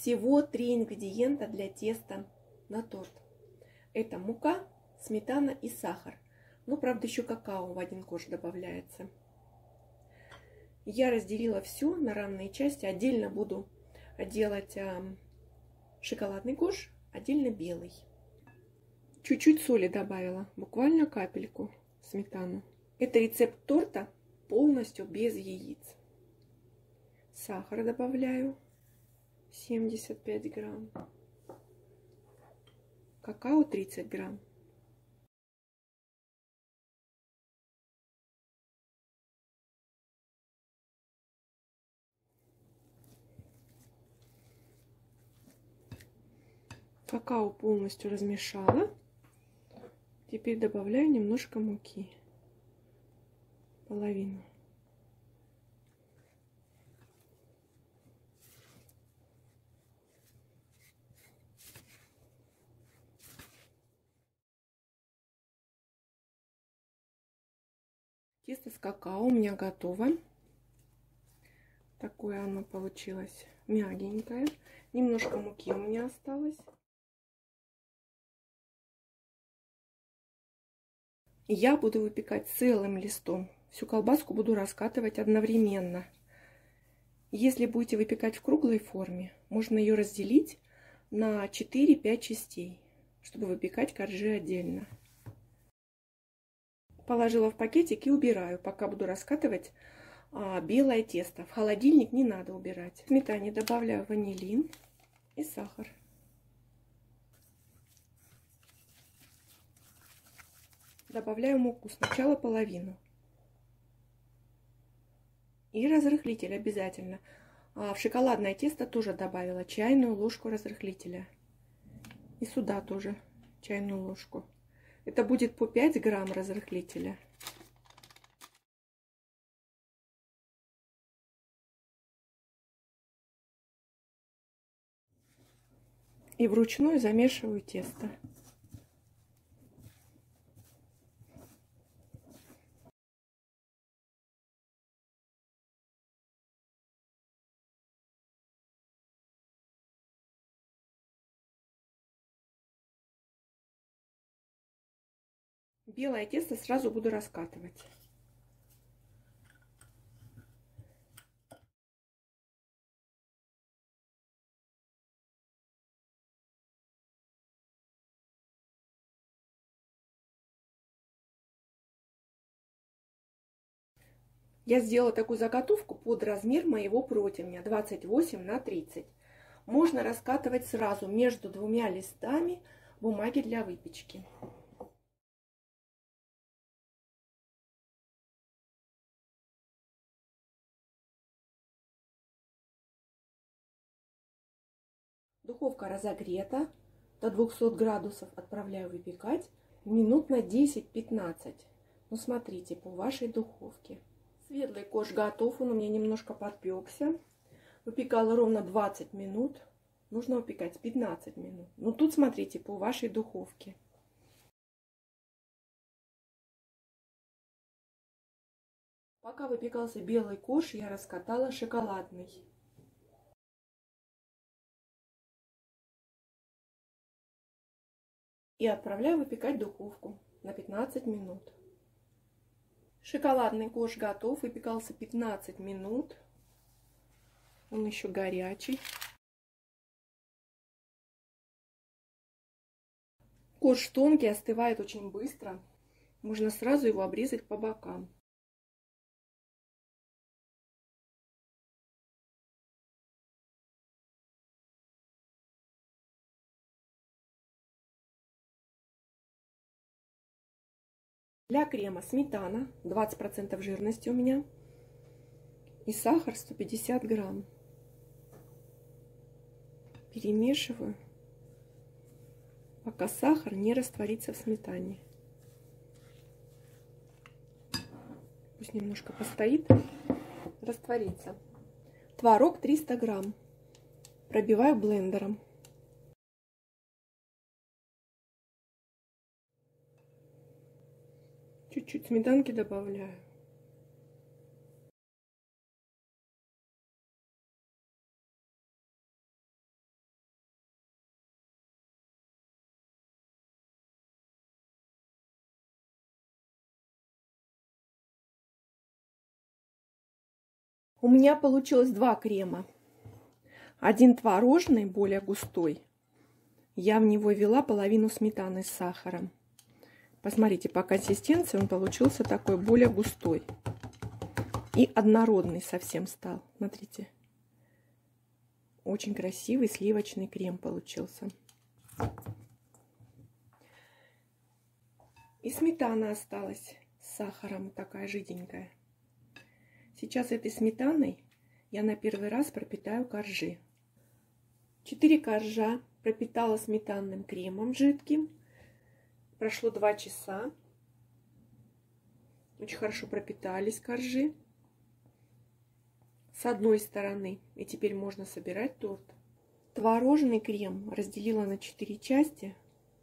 Всего 3 ингредиента для теста на торт. Это мука, сметана и сахар. Ну, правда, еще какао в один кош добавляется. Я разделила все на равные части. Отдельно буду делать шоколадный кош, отдельно белый. Чуть-чуть соли добавила, буквально капельку сметану. Это рецепт торта полностью без яиц. Сахар добавляю 75 грамм. Какао 30 грамм. Какао полностью размешала. Теперь добавляю немножко муки. Половину. Тесто с какао у меня готово. Такое оно получилось мягенькое. Немножко муки у меня осталось. Я буду выпекать целым листом. Всю колбаску буду раскатывать одновременно. Если будете выпекать в круглой форме, можно ее разделить на 4-5 частей, чтобы выпекать коржи отдельно. Положила в пакетик и убираю, пока буду раскатывать белое тесто. В холодильник не надо убирать. В сметане добавляю ванилин и сахар. Добавляю муку, сначала половину. И разрыхлитель обязательно. В шоколадное тесто тоже добавила чайную ложку разрыхлителя. И сюда тоже чайную ложку. Это будет по 5 грамм разрыхлителя. И вручную замешиваю тесто. Белое тесто сразу буду раскатывать. Я сделала такую заготовку под размер моего противня 28 на 30. Можно раскатывать сразу между двумя листами бумаги для выпечки. Духовка разогрета до 200 градусов. Отправляю выпекать минут на 10-15. Ну, смотрите, по вашей духовке. Светлый корж готов, он у меня немножко подпекся. Выпекала ровно 20 минут. Нужно выпекать 15 минут. Ну, тут смотрите, по вашей духовке. Пока выпекался белый корж, я раскатала шоколадный. И отправляю выпекать в духовку на 15 минут. Шоколадный корж готов, выпекался 15 минут. Он еще горячий. Корж тонкий, остывает очень быстро. Можно сразу его обрезать по бокам. Для крема сметана 20% жирности у меня и сахар 150 грамм. Перемешиваю, пока сахар не растворится в сметане. Пусть немножко постоит, растворится. Творог 300 грамм. Пробиваю блендером. Чуть-чуть сметанки добавляю. У меня получилось два крема. Один творожный, более густой. Я в него ввела половину сметаны с сахаром. Посмотрите, по консистенции он получился такой более густой. И однородный совсем стал. Смотрите. Очень красивый сливочный крем получился. И сметана осталась с сахаром, такая жиденькая. Сейчас этой сметаной я на первый раз пропитаю коржи. 4 коржа пропитала сметанным кремом жидким. Прошло 2 часа. Очень хорошо пропитались коржи с одной стороны. И теперь можно собирать торт. Творожный крем разделила на 4 части.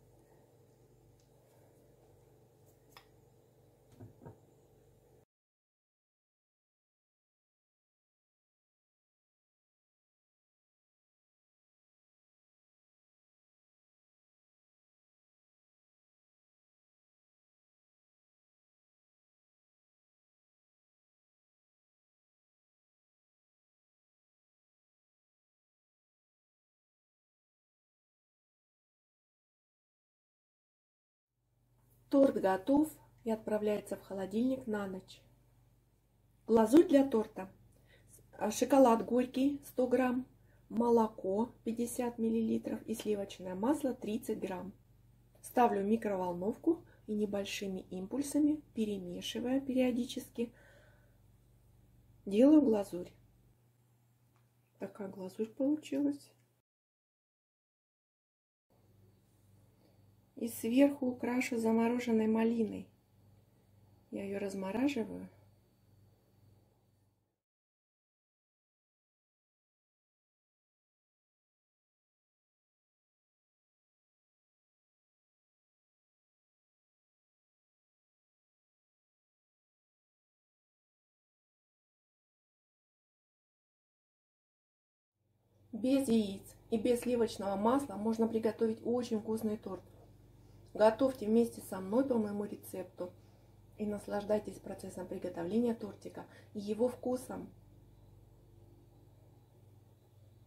Торт готов и отправляется в холодильник на ночь. Глазурь для торта. Шоколад горький 100 грамм, молоко 50 миллилитров и сливочное масло 30 грамм. Ставлю в микроволновку и небольшими импульсами, перемешивая периодически, делаю глазурь. Такая глазурь получилась. И сверху украшу замороженной малиной. Я ее размораживаю. Без яиц и без сливочного масла можно приготовить очень вкусный торт. Готовьте вместе со мной по моему рецепту и наслаждайтесь процессом приготовления тортика и его вкусом.